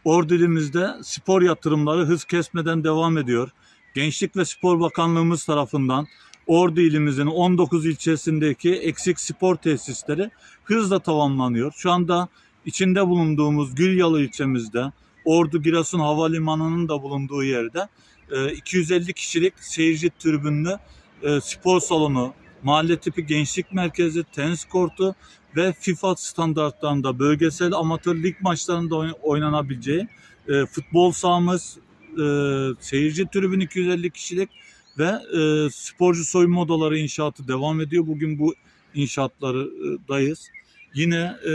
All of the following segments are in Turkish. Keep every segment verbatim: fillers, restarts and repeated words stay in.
Ordu ilimizde spor yatırımları hız kesmeden devam ediyor. Gençlik ve Spor Bakanlığımız tarafından Ordu ilimizin on dokuz ilçesindeki eksik spor tesisleri hızla tamamlanıyor. Şu anda içinde bulunduğumuz Gülyalı ilçemizde, Ordu Giresun Havalimanı'nın da bulunduğu yerde iki yüz elli kişilik seyirci tribünlü spor salonu, mahalle tipi gençlik merkezi, tenis kortu ve FIFA standartlarında bölgesel amatör lig maçlarında oynanabileceği e, futbol sahamız, e, seyirci tribün iki yüz elli kişilik ve e, sporcu soyunma odaları inşaatı devam ediyor. Bugün bu inşaatlardayız. Yine e,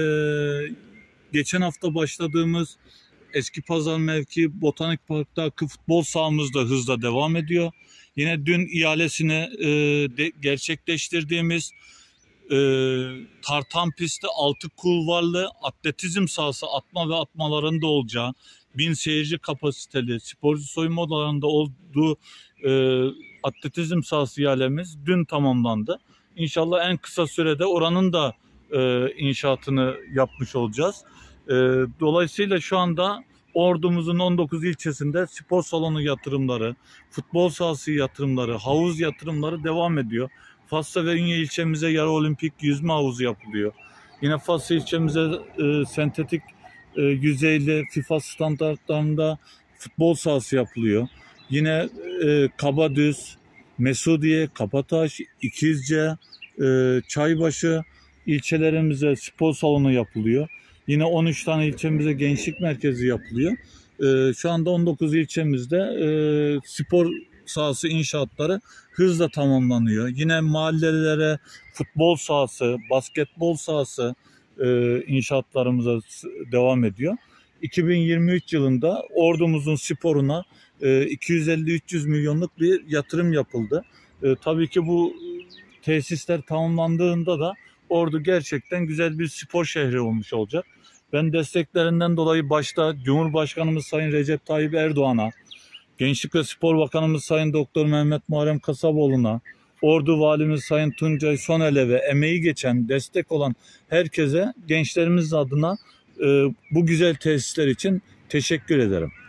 geçen hafta başladığımız Eski Pazar mevki Botanik Park'taki futbol sahamız da hızla devam ediyor. Yine dün ihalesini e, de, gerçekleştirdiğimiz e, tartan pisti, altı kulvarlı atletizm sahası, atma ve atmaların da olacağı, bin seyirci kapasiteli sporcu soyunma odalarında olduğu e, atletizm sahası ihalemiz dün tamamlandı. İnşallah en kısa sürede oranın da e, inşaatını yapmış olacağız. E, dolayısıyla şu anda Ordumuzun on dokuz ilçesinde spor salonu yatırımları, futbol sahası yatırımları, havuz yatırımları devam ediyor. Fasla ve Ünye ilçemize yarı olimpik yüzme havuzu yapılıyor. Yine Fasla ilçemize e, sentetik e, yüzeyli FIFA standartlarında futbol sahası yapılıyor. Yine e, Kabadüz, Mesudiye, Kapataş, İkizce, e, Çaybaşı ilçelerimize spor salonu yapılıyor. Yine on üç tane ilçemize gençlik merkezi yapılıyor. Ee, şu anda on dokuz ilçemizde e, spor sahası inşaatları hızla tamamlanıyor. Yine mahallelere futbol sahası, basketbol sahası e, inşaatlarımıza devam ediyor. iki bin yirmi üç yılında ordumuzun sporuna e, iki yüz elli üç yüz milyonluk bir yatırım yapıldı. E, tabii ki bu tesisler tamamlandığında da Ordu gerçekten güzel bir spor şehri olmuş olacak. Ben desteklerinden dolayı başta Cumhurbaşkanımız Sayın Recep Tayyip Erdoğan'a, Gençlik ve Spor Bakanımız Sayın Doktor Mehmet Muharrem Kasaboğlu'na, Ordu Valimiz Sayın Tuncay Sonel'e ve emeği geçen, destek olan herkese gençlerimiz adına e, bu güzel tesisler için teşekkür ederim.